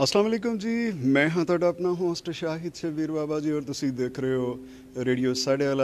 अस्सलाम वालेकुम जी, मैं हाँ तुहाडा अपना होस्ट शाहिद शबीर बाबा जी और तुसी देख रहे हो रेडियो साढ़े वाला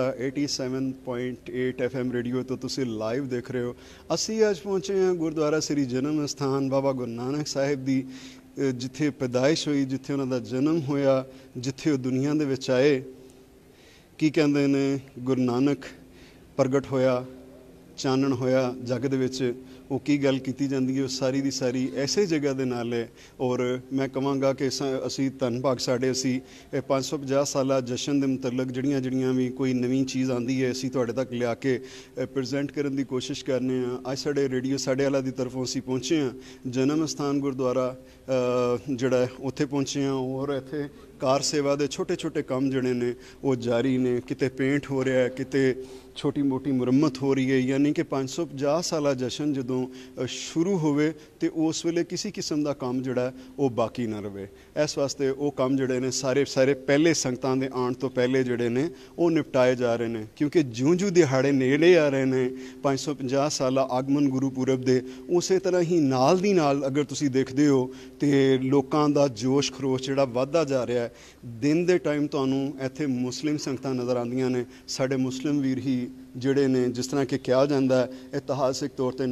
87.8 FM रेडियो तो तुसी लाइव देख रहे हो। असी अज पहुँचे हैं गुरुद्वारा श्री जन्म अस्थान बाबा गुरु नानक साहिब दी जिथे पैदाइश हुई, जिथे उन्हां दा जन्म होया, जिथे वो दुनिया दे विच आए। की कहंदे ने गुरु नानक प्रगट होया, चानण होया जग दे विच, वो की गल कीती जांदी है सारी दी सारी ऐसे जगह दे नाल है। और मैं कहांगा कि असी धन भाग साडे असी 550 साला जशन दे मुतलक जड़ियां जड़ियां भी कोई नवीं चीज़ आंदी है असी तुहाडे तक लिया के प्रजेंट करन दी कोशिश करने। अज साडे रेडियो साडे वाला दी तरफों असी पहुँचे हैं जन्म अस्थान गुरुद्वारा जिहड़ा उत्थे पहुँचे हैं। और इत्थे कार सेवा दे छोटे छोटे काम जिहड़े ने वो जारी ने, किते पेंट हो रहा है, किते छोटी मोटी मुरम्मत हो रही है। यानी कि 550 साला जशन जदों शुरू होवे तो उस वेले किसी किस्म का काम जिहड़ा वो बाकी ना रहे। इस वास्ते वो काम जिहड़े ने सारे सारे पहले संगतां दे आउण तो पहले जिहड़े ने वो निपटाए जा रहे हैं, क्योंकि ज्यों ज्यों दिहाड़े नेड़े आ रहे हैं 550 साला आगमन गुरुपुरब दे, उस तरह ही नाल दी नाल अगर तुसीं देखदे हो तो लोकां दा जोश खरोश जिहड़ा वधदा जा रहा है। दिन दे टाइम तुहानूं इत्थे मुस्लिम संगतां नज़र आंदियां ने, साडे मुस्लिम वीर ही जिहड़े ने, जिस तरह कि कहा जाता है इतिहासिक तौर पर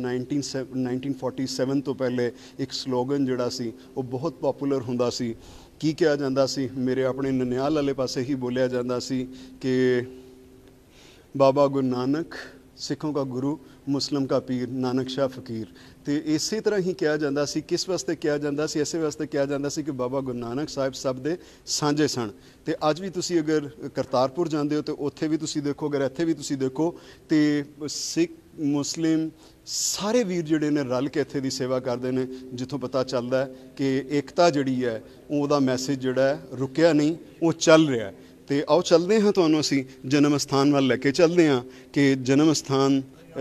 1947 तो पहले एक स्लोगन जिहड़ा सी वो बहुत पॉपुलर हुंदा सी। की कहा जाता सी, मेरे अपने ननियाल वाले पासे ही बोलिया जाता सी कि बाबा गुरु नानक सिखों का गुरु, मुस्लिम का पीर, नानक शाह फकीर। तो इसी तरह ही कहा जाता सी। किस वास्ते कहा जाता सी? इस वास्ते कहा जाता सी कि बाबा गुरु नानक साहिब सब दे सांझे सन। तो अज भी तुसी अगर करतारपुर जाते हो तो उत्थे भी तुसी देखो, अगर इत्थे भी तुसी देखो तो सिख मुस्लिम सारे वीर जिहड़े ने रल के इत्थे दी सेवा करते हैं, जिथों पता चलता है कि एकता जिहड़ी है उहदा मैसेज जिहड़ा है रुकिया नहीं, वो चल रहा है। तो आओ चलते हैं, तुहानूं असीं जन्म अस्थान वाल लैके चलते हैं कि जन्म अस्थान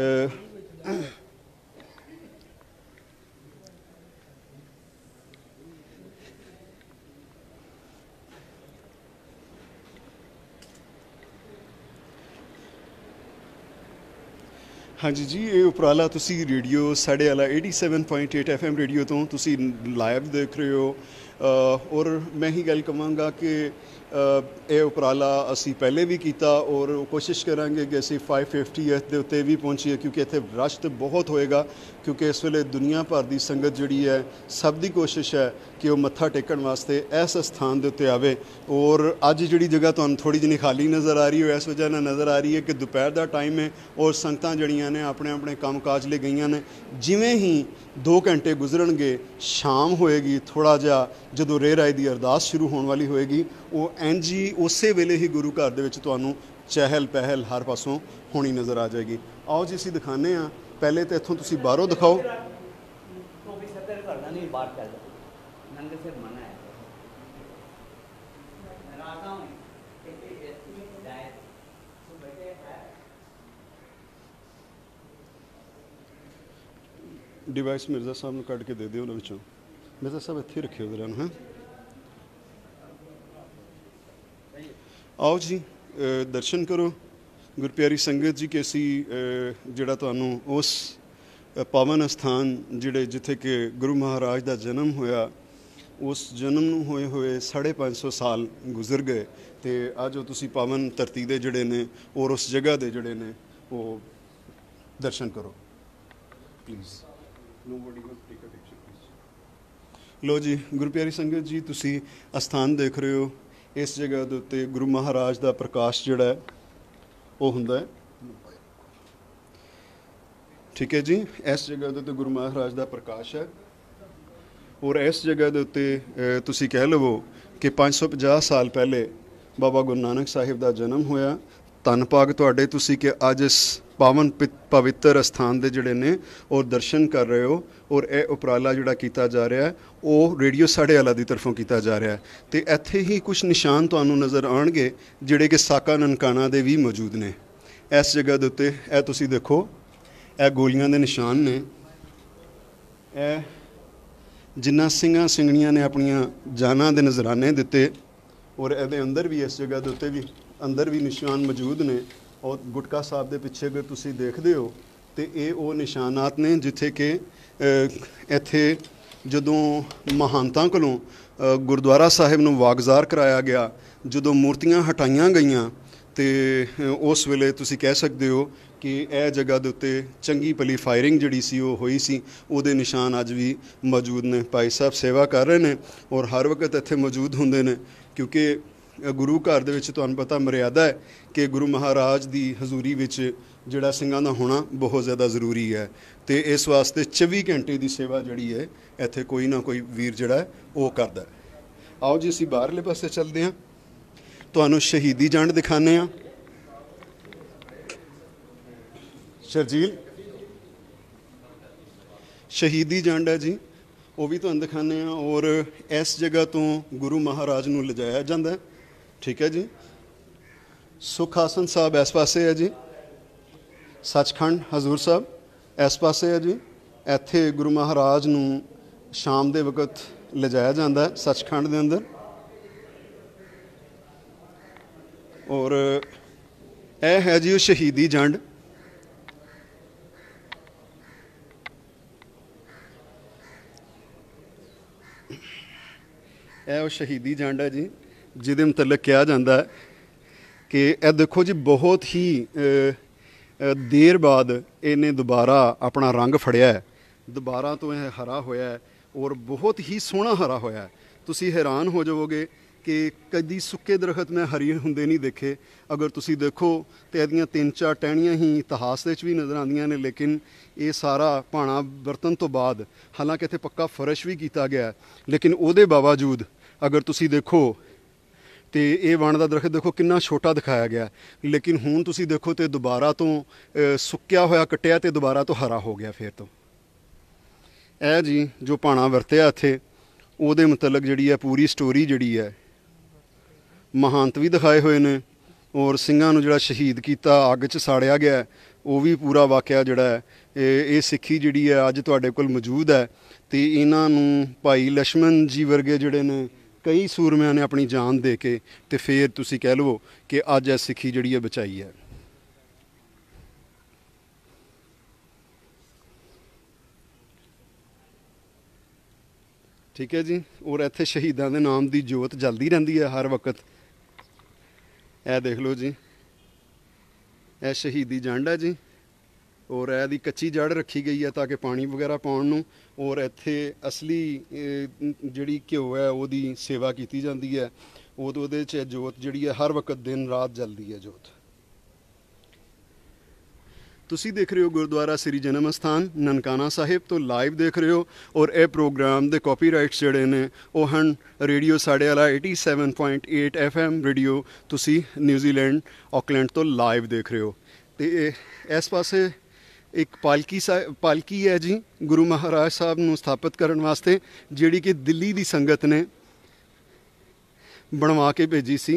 हाँ जी ये उपराला तुसी रेडियो साढ़े वाला 87.8 FM रेडियो तो तुसी लाइव देख रहे हो। और मैं ही गल कहांगा कि ये उपराला असी पहले भी किया और कोशिश करांगे कि असी 550 के उत्ते भी पहुँचीए, क्योंकि इत्थे रश तो बहुत होएगा, क्योंकि इस वेले दुनिया भर की संगत जिहड़ी है सब की कोशिश है कि वो मत्था टेकण वास्ते इस स्थान के उत्ते आवे। और अज जिहड़ी जगह तुहानूं थोड़ी जिनी खाली नज़र आ रही है इस वजह नाल नज़र आ रही है कि दोपहर का टाइम है और संगतां जिहड़ियां ने अपने अपने काम काज ले गईयां ने। जिवें ही 2 घंटे गुजरनगे शाम होएगी, थोड़ा जिहा जदों रेह राय की अरदास शुरू होने वाली होएगी, वो इंज ही उस वेले ही गुरु घर दे विच तुहानूं चहल पहल हर पासों होनी नज़र आ जाएगी। आओ जी असीं दिखाने आ, पहले तो इत्थों तुसीं बाहरों दिखाओ। डिवाइस मिर्जा साहब नूं कढ के दे दिओ उन्हां विचों। मिर्जा साहब इत्थे रखिओ जरा हैं। आओ जी दर्शन करो गुरप्यारी संगत जी कि असी जिहड़ा तुहानूं उस पावन अस्थान जिहड़े जिथे कि गुरु महाराज का जन्म होया, उस जन्म नूं होए हुए 550 साल गुजर गए। तो अज तुसी पावन धरती दे जिहड़े ने और उस जगह दे जिहड़े ने वो दर्शन करो प्लीज़। लो जी गुरप्यारी संगत जी तुसी अस्थान देख रहे हो। इस जगह के उत्ते गुरु महाराज का प्रकाश जिहड़ा है वो हुंदा है। ठीक है जी, इस जगह के उत्ते गुरु महाराज का प्रकाश है। और इस जगह के उत्ते तुसी कह लवो कि 550 साल पहले बाबा गुरु नानक साहिब का जन्म होया। धन भाग तुहाडे तुसी कि अज इस पावन पवित्र अस्थान के जिहड़े ने और दर्शन कर रहे हो। और यह उपराला जिहड़ा कीता जा रहा है वो रेडियो साढ़े वाला की तरफों किया जा रहा है। तो इत्थे ही कुछ निशान तुहानूं नज़र आउणगे जिहड़े कि साका ननकाना दे भी मौजूद ने। इस जगह के उत्ते यह तुसी देखो, यह गोलियां दे निशान ने। यह जिन्ना सिंघां सिंघणियां ने अपनियां जानां दे नजराने दिते। और ये अंदर भी इस जगह के उत्ते भी अंदर भी निशान मौजूद ने। और गुटका साहब के पिछे अगर तुसी देखते हो तो ये वो निशानात ने जिथे कि इत्थे ਜਦੋਂ ਮਹਾਨਤਾਂ ਕੋਲੋਂ ਗੁਰਦੁਆਰਾ ਸਾਹਿਬ ਨੂੰ ਵਾਗਜ਼ਾਰ ਕਰਾਇਆ ਗਿਆ, ਜਦੋਂ ਮੂਰਤੀਆਂ ਹਟਾਈਆਂ ਗਈਆਂ, ਤੇ ਉਸ ਵੇਲੇ ਤੁਸੀਂ ਕਹਿ ਸਕਦੇ ਹੋ ਕਿ ਇਹ ਜਗ੍ਹਾ ਦੇ ਉੱਤੇ ਚੰਗੀ ਭਲੀ ਫਾਇਰਿੰਗ ਜਿਹੜੀ ਸੀ ਉਹ ਹੋਈ ਸੀ। ਉਹਦੇ ਨਿਸ਼ਾਨ ਅੱਜ ਵੀ ਮੌਜੂਦ ਨੇ। ਭਾਈ ਸਾਹਿਬ ਸੇਵਾ ਕਰ ਰਹੇ ਨੇ ਔਰ ਹਰ ਵਕਤ ਇੱਥੇ ਮੌਜੂਦ ਹੁੰਦੇ ਨੇ, ਕਿਉਂਕਿ ਗੁਰੂ ਘਰ ਦੇ ਵਿੱਚ ਤੁਹਾਨੂੰ ਪਤਾ ਮਰਿਆਦਾ ਹੈ ਕਿ ਗੁਰੂ ਮਹਾਰਾਜ ਦੀ ਹਜ਼ੂਰੀ ਵਿੱਚ ਜਿਹੜਾ ਸਿੰਘਾਂ ਦਾ ਹੋਣਾ ਬਹੁਤ ਜ਼ਿਆਦਾ ਜ਼ਰੂਰੀ ਹੈ। ਅਤੇ ਇਸ ਵਾਸਤੇ 24 ਘੰਟੇ ਦੀ ਸੇਵਾ ਜਿਹੜੀ ਹੈ ਇੱਥੇ ਕੋਈ ਨਾ ਕੋਈ ਵੀਰ ਜਿਹੜਾ ਹੈ ਉਹ ਕਰਦਾ। ਆਓ ਜੀ ਅਸੀਂ ਬਾਹਰਲੇ ਪਾਸੇ ਚੱਲਦੇ ਹਾਂ, ਤੁਹਾਨੂੰ ਸ਼ਹੀਦੀ ਜੰਡ ਦਿਖਾਉਂਦੇ ਹਾਂ। ਸ਼ਰਜੀਲ ਸ਼ਹੀਦੀ ਜੰਡ ਹੈ ਜੀ, ਉਹ ਵੀ ਤੁਹਾਨੂੰ ਦਿਖਾਉਂਦੇ ਹਾਂ। ਔਰ ਇਸ ਜਗ੍ਹਾ ਤੋਂ ਗੁਰੂ ਮਹਾਰਾਜ ਨੂੰ ਲਿਜਾਇਆ ਜਾਂਦਾ, ਠੀਕ ਹੈ ਜੀ। ਸੁਖ ਆਸਨ ਸਾਹਿਬ ਇਸ ਪਾਸੇ ਹੈ ਜੀ, ਸੱਚਖੰਡ ਹਜ਼ੂਰ ਸਾਹਿਬ ਇਸ ਪਾਸੇ ਹੈ ਜੀ। ਇੱਥੇ ਗੁਰੂ ਮਹਾਰਾਜ ਨੂੰ ਸ਼ਾਮ ਦੇ ਵਕਤ ਲਿਜਾਇਆ ਜਾਂਦਾ ਸੱਚਖੰਡ ਦੇ ਅੰਦਰ। ਔਰ ਇਹ ਹੈ ਜੀ ਉਹ ਸ਼ਹੀਦੀ ਜੰਡ। ਇਹ ਉਹ ਸ਼ਹੀਦੀ ਜੰਡ ਹੈ ਜੀ, ਜਿਹਦੇ ਮੁਤਲਕ ਕਿਹਾ ਜਾਂਦਾ ਹੈ ਕਿ ਇਹ ਦੇਖੋ ਜੀ ਬਹੁਤ ਹੀ ਦੇਰ ਬਾਅਦ ਇਹਨੇ ਦੁਬਾਰਾ ਆਪਣਾ ਰੰਗ ਫੜਿਆ ਹੈ, ਦੁਬਾਰਾ ਤੋਂ ਇਹ ਹਰਾ ਹੋਇਆ ਹੈ ਔਰ ਬਹੁਤ ਹੀ ਸੋਹਣਾ ਹਰਾ ਹੋਇਆ ਹੈ। ਤੁਸੀਂ ਹੈਰਾਨ ਹੋ ਜਾਵੋਗੇ ਕਿ ਕਦੀ ਸੁੱਕੇ ਦਰਖਤ ਮੈਂ ਹਰੀ ਹੁੰਦੇ ਨਹੀਂ ਦੇਖੇ। ਅਗਰ ਤੁਸੀਂ ਦੇਖੋ ਤਾਂ ਇਹਦੀਆਂ 3-4 ਟਹਿਣੀਆਂ ਹੀ ਇਤਿਹਾਸ ਦੇ ਵਿੱਚ ਵੀ ਨਜ਼ਰ ਆਉਂਦੀਆਂ ਨੇ, ਲੇਕਿਨ ਇਹ ਸਾਰਾ ਭਾਣਾ ਵਰਤਣ ਤੋਂ ਬਾਅਦ, ਹਾਲਾਂਕਿ ਇੱਥੇ ਪੱਕਾ ਫਰਸ਼ ਵੀ ਕੀਤਾ ਗਿਆ, ਲੇਕਿਨ ਉਹਦੇ ਬਾਵਜੂਦ ਅਗਰ ਤੁਸੀਂ ਦੇਖੋ ਤੇ ਇਹ ਵਣ ਦਾ ਦਰਖਤ ਦੇਖੋ ਕਿੰਨਾ ਛੋਟਾ ਦਿਖਾਇਆ ਗਿਆ, ਲੇਕਿਨ ਹੁਣ ਤੁਸੀਂ ਦੇਖੋ ਤੇ ਦੁਬਾਰਾ ਤੋਂ ਸੁੱਕਿਆ ਹੋਇਆ ਕੱਟਿਆ ਤੇ ਦੁਬਾਰਾ ਤੋਂ ਹਰਾ ਹੋ ਗਿਆ ਫਿਰ ਤੋਂ। ਇਹ ਜੀ ਜੋ ਭਾਣਾ ਵਰਤਿਆ ਇੱਥੇ ਉਹਦੇ ਮੁਤਲਕ ਜਿਹੜੀ ਹੈ ਪੂਰੀ ਸਟੋਰੀ ਜਿਹੜੀ ਹੈ, ਮਹਾਂਤ ਵੀ ਦਿਖਾਏ ਹੋਏ ਨੇ ਔਰ ਸਿੰਘਾਂ ਨੂੰ ਜਿਹੜਾ ਸ਼ਹੀਦ ਕੀਤਾ, ਅੱਗ 'ਚ ਸਾੜਿਆ ਗਿਆ, ਉਹ ਵੀ ਪੂਰਾ ਵਾਕਿਆ ਜਿਹੜਾ ਹੈ ਇਹ ਸਿੱਖੀ ਜਿਹੜੀ ਹੈ ਅੱਜ ਤੁਹਾਡੇ ਕੋਲ ਮੌਜੂਦ ਹੈ। ਅਤੇ ਇਹਨਾਂ ਨੂੰ ਭਾਈ ਲਛਮਣ ਜੀ ਵਰਗੇ ਜਿਹੜੇ ਨੇ ਕਈ ਸੂਰਮਿਆਂ ਨੇ ਆਪਣੀ ਜਾਨ ਦੇ ਕੇ ਤੇ ਫਿਰ ਤੁਸੀਂ ਕਹਿ ਲਵੋ ਕਿ ਅੱਜ ਇਹ ਸਿੱਖੀ ਜਿਹੜੀ ਹੈ ਬਚਾਈ ਹੈ। ਠੀਕ ਹੈ ਜੀ। ਔਰ ਇੱਥੇ ਸ਼ਹੀਦਾਂ ਦੇ ਨਾਮ ਦੀ ਜੋਤ ਜਲਦੀ ਰਹਿੰਦੀ ਹੈ ਹਰ ਵਕਤ। ਇਹ ਦੇਖ ਲਓ ਜੀ, ਇਹ ਸ਼ਹੀਦੀ ਜੰਡ ਹੈ ਜੀ ਔਰ ਇਹਦੀ ਕੱਚੀ ਜੜ੍ਹ ਰੱਖੀ ਗਈ ਹੈ ਤਾਂ ਕਿ ਪਾਣੀ ਵਗੈਰਾ ਪਾਉਣ ਨੂੰ। ਔਰ ਇੱਥੇ ਅਸਲੀ ਜਿਹੜੀ ਘਿਓ ਹੈ ਉਹਦੀ ਸੇਵਾ ਕੀਤੀ ਜਾਂਦੀ ਹੈ। ਉਹਦੇ 'ਚ ਜੋਤ ਜਿਹੜੀ ਹੈ ਹਰ ਵਕਤ ਦਿਨ ਰਾਤ ਜਲਦੀ ਹੈ ਜੋਤ। ਤੁਸੀਂ ਦੇਖ ਰਹੇ ਹੋ ਗੁਰਦੁਆਰਾ ਸ੍ਰੀ ਜਨਮ ਅਸਥਾਨ ਨਨਕਾਣਾ ਸਾਹਿਬ ਤੋਂ ਲਾਈਵ ਦੇਖ ਰਹੇ ਹੋ। ਔਰ ਇਹ ਪ੍ਰੋਗਰਾਮ ਦੇ ਕਾਪੀਰਾਈਟਸ ਜਿਹੜੇ ਨੇ ਉਹ ਹਨ ਰੇਡੀਓ ਸਾਡੇ ਵਾਲਾ 87.8 FM ਰੇਡੀਓ, ਤੁਸੀਂ ਨਿਊਜ਼ੀਲੈਂਡ ਆਕਲੈਂਡ ਤੋਂ ਲਾਈਵ ਦੇਖ ਰਹੇ ਹੋ। ਅਤੇ ਇਸ ਪਾਸੇ ਇੱਕ ਪਾਲਕੀ ਹੈ ਜੀ ਗੁਰੂ ਮਹਾਰਾਜ ਸਾਹਿਬ ਨੂੰ ਸਥਾਪਿਤ ਕਰਨ ਵਾਸਤੇ, ਜਿਹੜੀ ਕਿ ਦਿੱਲੀ ਦੀ ਸੰਗਤ ਨੇ ਬਣਵਾ ਕੇ ਭੇਜੀ ਸੀ।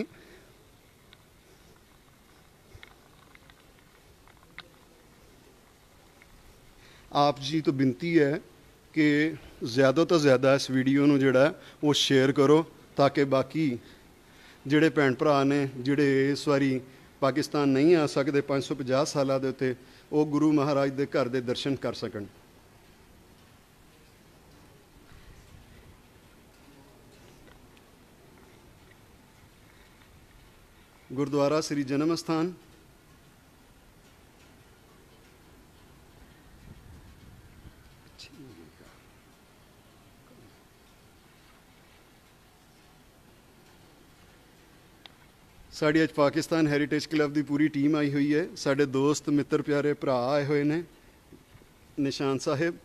ਆਪ ਜੀ ਤੋਂ ਬੇਨਤੀ ਹੈ ਕਿ ਜ਼ਿਆਦਾ ਤੋਂ ਜ਼ਿਆਦਾ ਇਸ ਵੀਡੀਓ ਨੂੰ ਜਿਹੜਾ ਉਹ ਸ਼ੇਅਰ ਕਰੋ ਤਾਂ ਕਿ ਬਾਕੀ ਜਿਹੜੇ ਭੈਣ ਭਰਾ ਨੇ ਜਿਹੜੇ ਇਸ ਵਾਰੀ ਪਾਕਿਸਤਾਨ ਨਹੀਂ ਆ ਸਕਦੇ 550 ਸਾਲਾਂ ਦੇ ਉੱਤੇ, ਉਹ ਗੁਰੂ ਮਹਾਰਾਜ ਦੇ ਘਰ ਦੇ ਦਰਸ਼ਨ ਕਰ ਸਕਣ। ਗੁਰਦੁਆਰਾ ਸ੍ਰੀ ਜਨਮ ਅਸਥਾਨ ਸਾਡੀ ਅੱਜ ਪਾਕਿਸਤਾਨ ਹੈਰੀਟੇਜ ਕਲੱਬ ਦੀ ਪੂਰੀ ਟੀਮ ਆਈ ਹੋਈ ਹੈ। ਸਾਡੇ ਦੋਸਤ ਮਿੱਤਰ ਪਿਆਰੇ ਭਰਾ ਆਏ ਹੋਏ ਨੇ। ਨਿਸ਼ਾਨ ਸਾਹਿਬ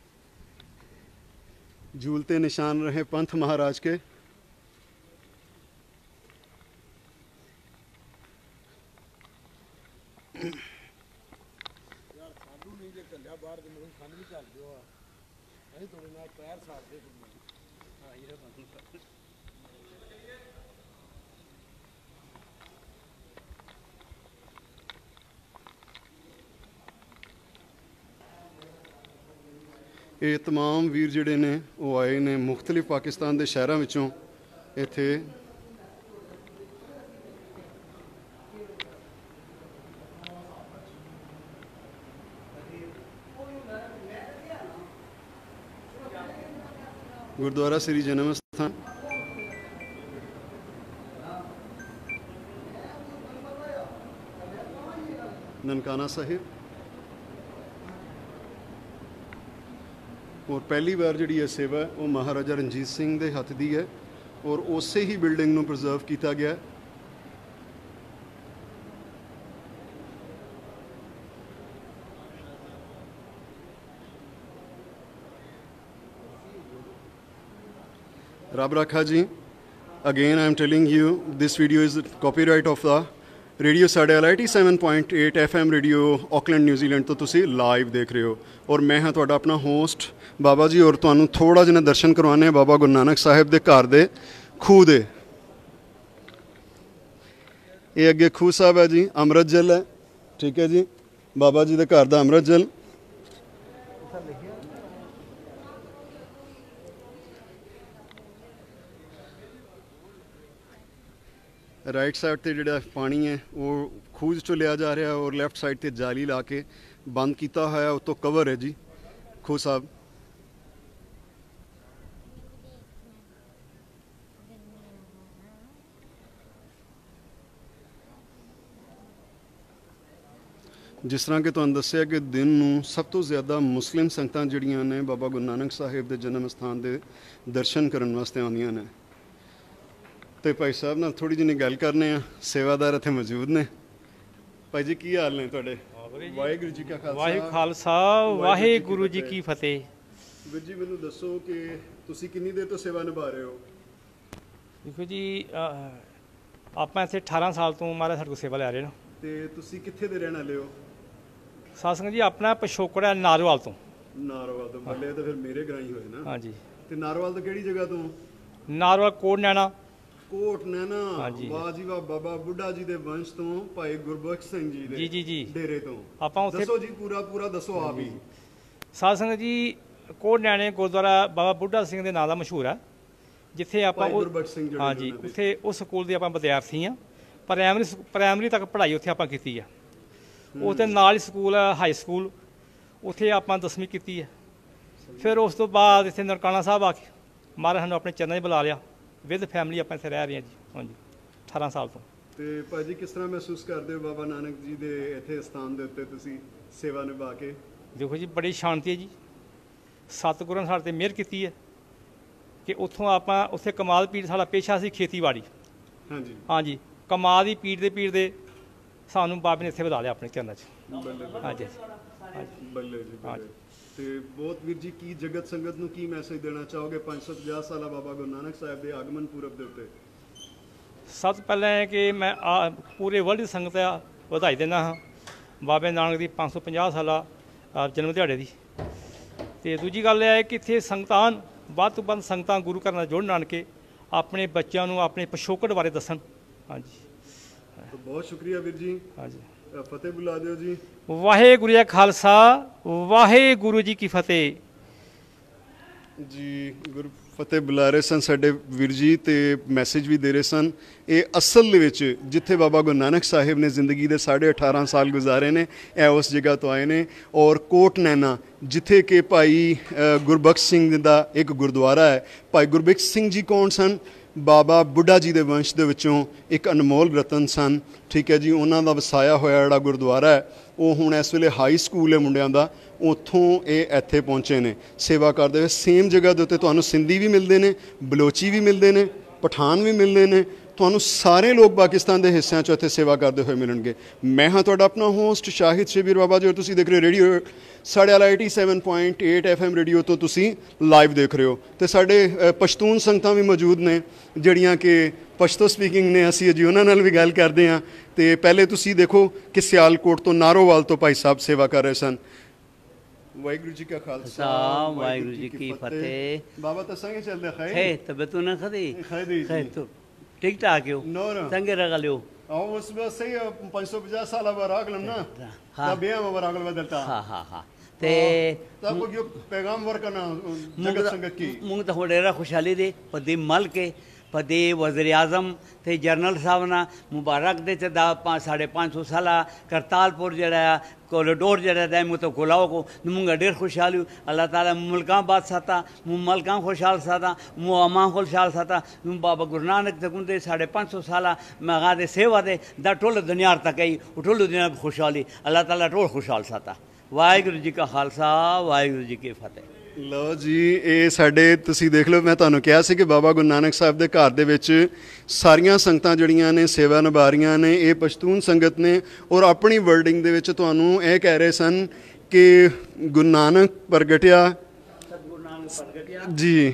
झूलते निशान रहे पंथ महाराज के। ਇਹ तमाम ਵੀਰ ਜਿਹੜੇ ਨੇ ਉਹ ਆਏ ਨੇ ਮੁxtਲਿਫ ਪਾਕਿਸਤਾਨ ਦੇ ਸ਼ਹਿਰਾਂ ਵਿੱਚੋਂ ਇੱਥੇ। गुरुद्वारा श्री जन्म अस्थान ननकाना साहिब। और पहली बार जी सेवा है वो महाराजा रणजीत सिंह के हथ की है और उस ही बिल्डिंग को प्रिजर्व किया गया है। रब रखा जी, again I am telling you this video is copyright of the radio साढ़े 87.8 FM रेडियो ऑकलैंड न्यूजीलैंड तो तुसी लाइव देख रहे हो और मैं हाँ तुहाडा अपना होस्ट बाबा जी और तुहानू थोड़ा जिहा दर्शन करवाने बाबा गुरु नानक साहिब दे घर दे खूह दे। ये अगे खूह साहब है जी, अमृत जल है, ठीक है जी, बाबा जी दे घर दा अमृत जल। राइट साइड ते जिहड़ा पानी है वो खूह चो लिया जा रहा है और लैफ्ट साइड ते जाली ला के बंद किया होया, उतो कवर है जी खूह साहब। जिस तरह कि तुहानूं दस्सिया कि दिन नूं सब तो ज़्यादा मुस्लिम संगतां जिहड़ियां ने बाबा गुरु नानक साहिब दे जन्म स्थान दे दर्शन करन वास्ते आउंदियां ने। तो भाई साहब नाल थोड़ी जी गल करने आ, सेवादार इत्थे मौजूद ने। भाई जी की हाल ने तुहाडे? वाहिगुरू जी का खालसा, वाहिगुरू खालसा, वाहिगुरू जी की फतेह। वीर जी मैनूं दसो कि तुसीं किन्नी देर तो सेवा निभा रहे हो? देखो जी आपां इत्थे 18 साल तो महाराज साडे कोल सेवा लै रहे ने। ते तुसीं कित्थे दे रहण वाले हो? साध संगत जी अपना पिछोकड़ है नारोवाल तो। नारोवाल तो बल्ले तो फिर मेरे ग्रां ही होए ना। हाँ जी। ते नारोवाल तो किहड़ी जगह तो? नारोवाल कोट नैना। कोट नैना, वाह जी वाह, बाबा बुढ़ा जी दे वंश तो भाई गुरबख्श सिंह जी दे जी डेरे तो। आपां उत्थे दसो जी पूरा पूरा दसो आप ही। साध संगत जी कोट नैने गुरुद्वारा बाबा बुढ़ा सिंह दे नाम दा मशहूर है, जिथे आपां हाँ जी उत्थे उस स्कूल दे आपां विद्यार्थी हाँ। प्राइमरी तक पढ़ाई उत्थे आपां कीती है। उसदे नाल ही स्कूल है हाई स्कूल, उत्थे आपां 10वीं कीती है। फिर उस तो बाद इत्थे ननकाना साहब आके महाराज सानूं अपने चरणों 'च बुला लिया, विद फैमिली आप इत्थे रह रहे हैं जी। हाँ जी 18 साल तो। ते भाजी किस तरह महसूस करते हो बाबा नानक जी दे इत्थे स्थान दे उत्ते तुसीं सेवा निभा के? देखो जी बड़ी शांति है जी, सतगुरां ने साडे ते मेहर कीती है कि उत्थों आपां उत्थे कमाल पीड़ साडा पेशा सी खेतीबाड़ी। हाँ जी हाँ जी, कमाल दी पीड़ दे सानूं बाबे ने इत्थे वधा लिया अपने चरणों 'च। हाँ जी बल्ले जी बल्ले। ते बहुत वीर जी की जगत संगत नूं की मैसेज देना चाहोगे 550 साल बाबा गुरु नानक साहिब दे आगमन पूरब दे उत्ते? सब तो पहले है कि मैं पूरे वर्ल्ड की संगत बधाई देना हाँ बाबे नानक की 550 साल जन्म दिहाड़े की। तो दूजी गल है कि इत्थे संगतान वध तो वध संगतां गुरु घर नाल जुड़न, आन के अपने बच्चों नूं अपने पिछोकड़ बारे दसन। हाँ जी तो बहुत शुक्रिया वीर जी। हाँ जी फतेह बुला दिओ जी। वाहिगुरू जी खालसा, वाहिगुरू जी की फतेह जी। गुरु फतेह बुला रहे सन साडे वीर जी ते मैसेज भी दे रहे सन। ये असल दे विच जिथे बाबा गुरु नानक साहिब ने जिंदगी दे 18.5 साल गुजारे ने, ए उस जगह तो आए ने। और कोट नैना जिथे कि भाई गुरबख्श सिंह दा एक गुरुद्वारा है। भाई गुरबख्श सिंह जी कौन सन? बाबा बुढ़ा जी दे वंश दे विचों एक अनमोल रतन सन, ठीक है जी। उन्हां दा वसाया होया जिहड़ा गुरुद्वारा है वो हुण इस वेले हाई स्कूल है मुंडियां दा, उत्थों ये इत्थे पहुँचे ने सेवा करते हुए। सेम जगह के उत्ते तुहानूं सिंधी भी मिलते हैं, बलोची भी मिलते हैं, पठान भी मिलते हैं, तुहानूं सारे लोग पाकिस्तान के हिस्सों चो इत्थे सेवा करते हुए मिलणगे। मैं हाँ तुहाडा अपना होस्ट शाहिद शबीर बाबा जी और तुसीं देख रहे हो रेडियो साढ़े 87.8 FM रेडियो तो तुसीं लाइव देख रहे हो। तो साडे पश्तून संगतां भी मौजूद ने जिहड़ियां कि पश्तो स्पीकिंग ने, असीं जी उन्हां नाल भी गल करदे हां। तो पहले तुसीं देखो कि सियालकोट तो नारोवाल तो भाई साहब सेवा कर रहे सन। वाहिगुरू जी का खालसा, वाहिगुरू जी की फतेह। बाबा तो संगे चलते है तबीयत ना खदी खैदी तो ठीक ठाक हो संगे रगा लियो उस बस सही 550 साल अब रागलम ना तब ये हम रागल बदलता। हाँ हाँ हाँ ते तब को पैगाम वर करना जगत संगत की मुंग तो होडेरा खुशहाली दे पदी मल के फतेह वज़ीर आज़म ते जनरल साहब ना मुबारक दे च 550 साल करतारपुर जड़ा कॉरिडोर जड़ा है मुँह तो खुलाओ को मुँगा ढेर खुशहाली अल्लाह ताला मुल्का बादशाह मुल्का खुशहाल साता मुँह अमा खुशहाल साता बाबा गुरु नानक तक दे 550 साल मगा दे सेवा दे दा टोल दुनिया तक आई टोल दुनिया खुशहाली अल्लाह ताला टोल खुशहाल साता वाहिगुरू जी का खालसा वाहिगुरू जी की फतेह। ਲਓ ਜੀ ਇਹ ਸਾਡੇ ਤੁਸੀਂ ਦੇਖ ਲਓ ਮੈਂ ਤੁਹਾਨੂੰ ਕਿਹਾ ਸੀ ਕਿ ਬਾਬਾ ਗੁਰੂ ਨਾਨਕ ਸਾਹਿਬ ਦੇ ਘਰ ਦੇ ਵਿੱਚ ਸਾਰੀਆਂ ਸੰਗਤਾਂ ਜਿਹੜੀਆਂ ਨੇ ਸੇਵਾ ਨਿਭਾ ਰਹੀਆਂ ਨੇ ਇਹ ਪਸ਼ਤੂਨ ਸੰਗਤ ਨੇ ਔਰ ਆਪਣੀ ਵਰਡਿੰਗ ਦੇ ਵਿੱਚ ਤੁਹਾਨੂੰ ਇਹ ਕਹਿ ਰਹੇ ਸਨ ਕਿ ਗੁਰੂ ਨਾਨਕ ਪ੍ਰਗਟਿਆ ਜੀ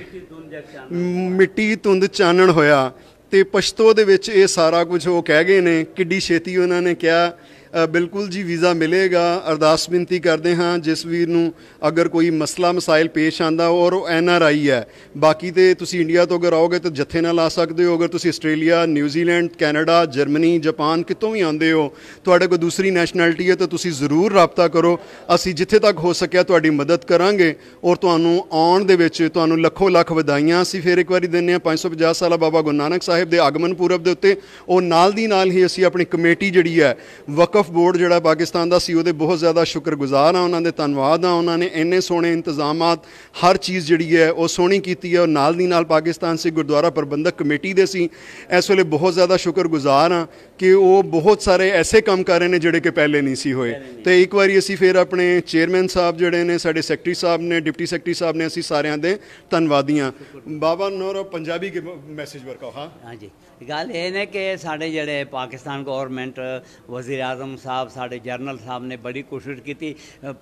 ਮਿੱਟੀ ਧੁੰਦ ਚਾਨਣ ਹੋਇਆ ਤੇ ਪਸ਼ਤੋ ਦੇ ਵਿੱਚ ਇਹ ਸਾਰਾ ਕੁਝ ਉਹ ਕਹਿ ਗਏ ਨੇ ਕਿੱਡੀ ਛੇਤੀ ਉਹਨਾਂ ਨੇ ਕਿਹਾ बिल्कुल जी वीज़ा मिलेगा। अरदास बेनती करते हाँ जिस वीर नूं अगर कोई मसला मसाइल पेश आंदा और NRI है बाकी तो तुसी इंडिया तो अगर आओगे तो जत्थे ना ला सकते हो अगर तुसी Australia New Zealand Canada Germany Japan कितों भी आंदे हो तुहाडे कोई दूसरी नैशनैलिटी है तो तुसी ज़रूर राबता करो असी जिथे तक हो सकिया तुहाडी मदद करांगे और तुहानूं आउण दे विच तुहानूं लखों लख वधाइयां असी फिर एक वारी दिंदे हां 550 साल बाबा गुरु नानक साहिब दे आगमन पूरब दे उत्ते और नाल दी नाल ही असी अपनी कमेटी जिहड़ी है वक्फ बोर्ड जोड़ा पाकिस्तान का सी वो बहुत ज़्यादा शुक्रगुजार हाँ उन्होंने धन्यवाद हाँ उन्होंने इन्ने सोहने इंतजामात हर चीज़ जी है वो सोहनी की है और नाल दी नाल पाकिस्तान से गुरुद्वारा प्रबंधक कमेटी दे सी इस वे बहुत ज़्यादा शुक्रगुजार हाँ कि वो बहुत सारे ऐसे काम कर रहे हैं जोड़े कि पहले नहीं सी होए तो एक बार असी फिर अपने चेयरमैन साहब जोड़े ने साढ़े सैकटरी साहब ने डिप्टी सैकटरी साहब ने असी सारिਆਂ ਦੇ ਧੰਨਵਾਦੀ ਹਾਂ। बाबा नौर पंजाबी के मैसेज वर्क हाँ हाँ जी गल ये ने कि साढ़े जड़े पाकिस्तान गौरमेंट वज़ीर आज़म साहब साढ़े जनरल साहब ने बड़ी कोशिश की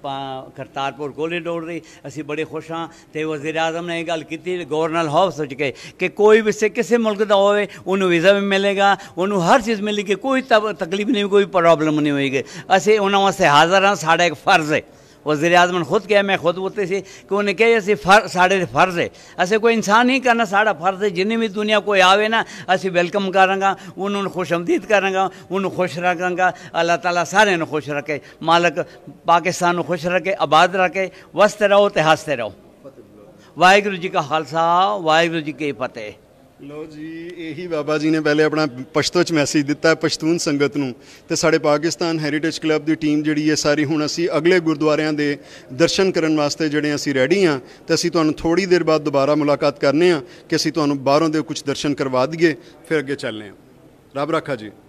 करतारपुर कॉरिडोर की असी बड़े खुश हाँ तो वज़ीर आज़म ने गल की गवर्नर हाउस कि कोई भी से किसी मुल्क का होवे उन्होंने वीज़ा भी मिलेगा उन्होंने हर चीज़ मिलेगी कोई तकलीफ नहीं कोई प्रॉब्लम नहीं होएगी असी उन्होंने वास्ते हाज़र हाँ साढ़ा एक फ़र्ज़ है वज़ीर आज़म ने खुद कहा मैं खुद बोलते सी कि उन्हें कहे असी साढ़े फ़र्ज़ है असे कोई इंसान नहीं करना साढ़ा फ़र्ज़ है जिन्हें भी दुनिया कोई आवे ना असी वेलकम करांगा उन्होंने खुश आमदीद करांगा उन्होंने खुश रखांगा अल्लाह ताला सारे खुश रखे मालक पाकिस्तान खुश रखे आबाद रखे वसते रहो तो हंसते रहो वाहिगुरू जी का खालसा वाहिगुरू जी की फतेह। लो जी यही बाबा जी ने पहले अपना पश्तो च मैसेज दिता है पश्तून संगत नूं ते साढ़े पाकिस्तान हैरीटेज क्लब की टीम जिहड़ी है सारी हुण असी अगले गुरुद्वारियां दे दर्शन करन वास्ते जिहड़े असी रेडी हाँ तो असी तुहानूं थोड़ी देर बाद दोबारा मुलाकात करने कि असी तुहानूं बाहरों दे कुछ दर्शन करवा दईए फिर अगे चलने। रब रखा जी।